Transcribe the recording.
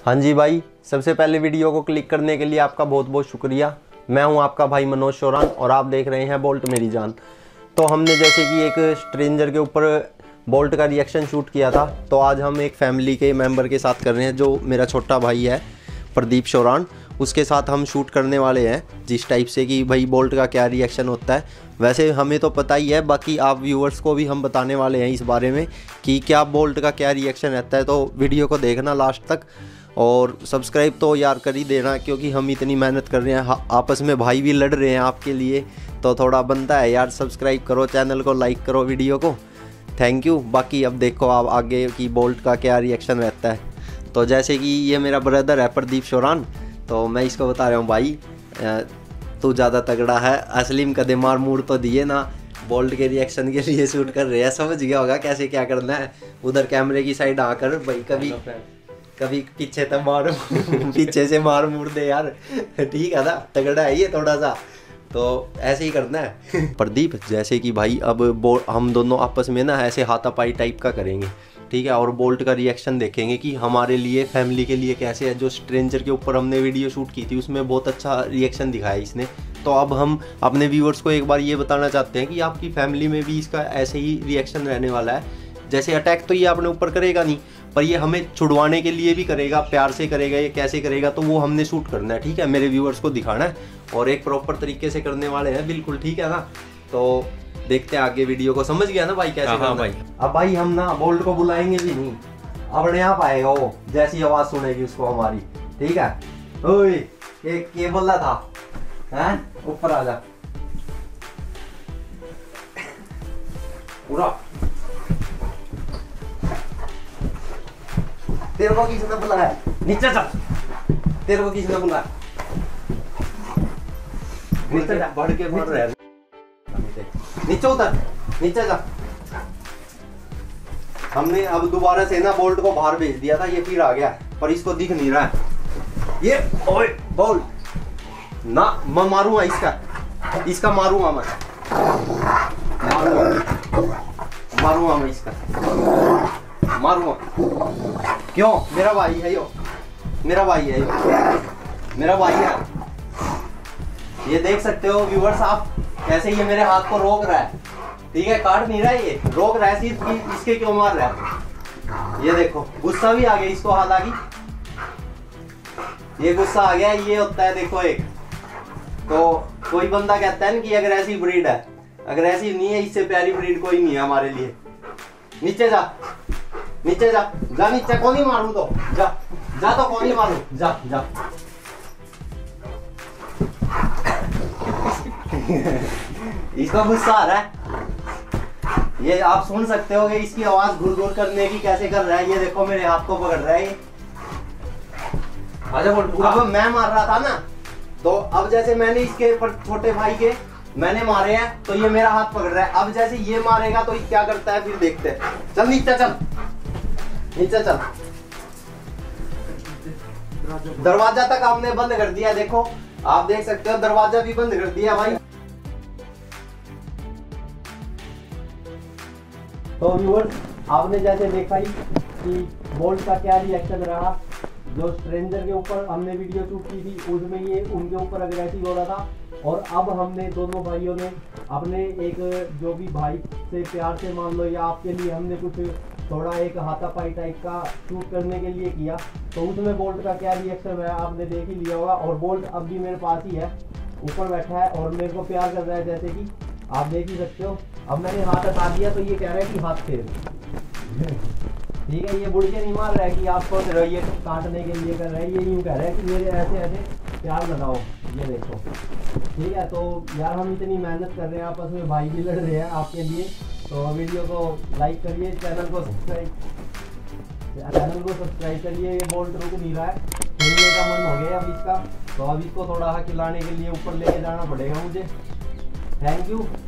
हाँ जी भाई, सबसे पहले वीडियो को क्लिक करने के लिए आपका बहुत बहुत शुक्रिया। मैं हूं आपका भाई मनोज शोरान और आप देख रहे हैं बोल्ट मेरी जान। तो हमने जैसे कि एक स्ट्रेंजर के ऊपर बोल्ट का रिएक्शन शूट किया था, तो आज हम एक फैमिली के मेंबर के साथ कर रहे हैं, जो मेरा छोटा भाई है प्रदीप शोरान। उसके साथ हम शूट करने वाले हैं जिस टाइप से कि भाई बोल्ट का क्या रिएक्शन होता है। वैसे हमें तो पता ही है, बाकी आप व्यूअर्स को भी हम बताने वाले हैं इस बारे में कि क्या बोल्ट का क्या रिएक्शन रहता है। तो वीडियो को देखना लास्ट तक और सब्सक्राइब तो यार कर ही देना, क्योंकि हम इतनी मेहनत कर रहे हैं, आपस में भाई भी लड़ रहे हैं आपके लिए, तो थोड़ा बनता है यार। सब्सक्राइब करो, चैनल को लाइक करो, वीडियो को। Thank you. बाकी अब देखो आप आगे की बोल्ट का क्या रिएक्शन रहता है। तो जैसे कि ये मेरा ब्रदर है प्रदीप शोरान, तो मैं इसको बता रहा हूँ भाई तू ज़्यादा तगड़ा है, असलीम का दिमाग मूड तो दिए ना, बोल्ट के रिएक्शन के लिए शूट कर रहे हैं। समझ गया होगा कैसे क्या करना है। उधर कैमरे की साइड आकर भाई कभी पीछे तो मार पीछे से मार मुड़ दे यार, ठीक है ना, तगड़ा है ये थोड़ा सा, तो ऐसे ही करना है। प्रदीप जैसे कि भाई अब हम दोनों आपस में ना ऐसे हाथापाई टाइप का करेंगे, ठीक है, और बोल्ट का रिएक्शन देखेंगे कि हमारे लिए फैमिली के लिए कैसे है। जो स्ट्रेंजर के ऊपर हमने वीडियो शूट की थी उसमें बहुत अच्छा रिएक्शन दिखाया इसने। तो अब हम अपने व्यूअर्स को एक बार ये बताना चाहते हैं कि आपकी फैमिली में भी इसका ऐसे ही रिएक्शन रहने वाला है। जैसे अटैक तो ये अपने ऊपर करेगा नहीं, पर ये हमें छुड़वाने के लिए भी करेगा, प्यार से करेगा, ये कैसे करेगा तो वो हमने शूट करना है, ठीक है, मेरे व्यूअर्स को दिखाना है और एक प्रॉपर तरीके से करने वाले हैं, बिल्कुल, ठीक है ना। तो देखते हैं आगे वीडियो को। समझ गया ना भाई कैसे करना भाई। अब भाई हम ना बोल्ट को बुलाएंगे भी नहीं, अपने आप आएगा वो, जैसी आवाज सुनेगी उसको हमारी, ठीक है। ओए ये बोल रहा था, हैं ऊपर आ जा पूरा। तेरे को किसने बुलाया? नीचे जा, तेरे को किसने बुलाया? नीचे जा, बढ़ के मार रहा है, नीचे उतर, नीचे जा। हमने अब दोबारा से ना बोल्ट को बाहर भेज दिया था, ये फिर आ गया, पर इसको दिख नहीं रहा है ये। ओए बोल्ट ना, मैं मारूंगा इसका मारूंगा मैं, मारूंगा मैं इसका, मारूंगा। क्यों? मेरा भाई है यो, मेरा भाई है यो, मेरा भाई है। ये देख सकते हो व्यूअर्स आप, कैसे ये मेरे हाथ को रोक रहा है, ठीक है, काट नहीं रहा है, ये रोक रहा है सिर्फ कि इसके क्यों मार रहा है। ये देखो गुस्सा भी आ गया इसको, हालांकि ये गुस्सा आ गया। ये होता है देखो एक, तो कोई बंदा कहता है ना कि अग्रेसिव ब्रीड है, अग्रेसिव नहीं है, इससे प्यारी ब्रीड कोई नहीं है हमारे लिए। नीचे जा, नीचे जा, जा नीचे, कौन ही मारू तो जा, जा तो कौन ही मारू, जा जा। इसको गुस्सा आ रहा है, ये आप सुन सकते हो कि इसकी आवाज घुर घुर करने की कैसे कर रहा है। ये देखो मेरे हाथ को पकड़ रहा है ये। अब मैं मार रहा था ना, तो अब जैसे मैंने इसके छोटे भाई के मैंने मारे हैं, तो ये मेरा हाथ पकड़ रहा है। अब जैसे ये मारेगा तो ये क्या करता है फिर देखते हैं। चल नीचे चल, नीचे चल। दरवाजा तक हमने बंद कर दिया, देखो आप देख सकते हो, दरवाजा भी बंद कर दिया भाई। तो व्यूअर्स आपने जैसे देखा ही कि बोल्ट का क्या रिएक्शन रहा। जो स्ट्रेंजर के ऊपर हमने वीडियो शूट की थी उसमें ये उनके ऊपर अग्रेसिव हो रहा था, और अब हमने दोनों भाइयों ने अपने एक जो भी भाई से प्यार से मान लो, या आपके लिए हमने कुछ थोड़ा एक हाथापाई टाइप का शूट करने के लिए किया, तो उसमें बोल्ट का क्या रिएक्शन है आपने देख ही लिया होगा। और बोल्ट अब भी मेरे पास ही है, ऊपर बैठा है और मेरे को प्यार कर रहा है, जैसे कि आप देख ही सकते हो। अब मैंने हाथ हटा दिया तो ये कह रहा है कि हाथ फेर, ठीक है, ये बुढ़ के नहीं मार रहा है कि आप सोच रहे हो ये काटने के लिए कर रहा है, ये यूँ कह रहा है कि मेरे ऐसे ऐसे प्यार लगाओ, ये देखो, ठीक है। तो यार हम इतनी मेहनत कर रहे हैं, आपस में भाई भी लड़ रहे हैं आपके लिए, तो वीडियो को लाइक करिए, चैनल को सब्सक्राइब करिए। ये बोल्ट रुक नहीं रहा है, खेलने का मन हो गया अब इसका, तो अब इसको थोड़ा खिलाने के लिए ऊपर लेके जाना पड़ेगा मुझे। Thank you.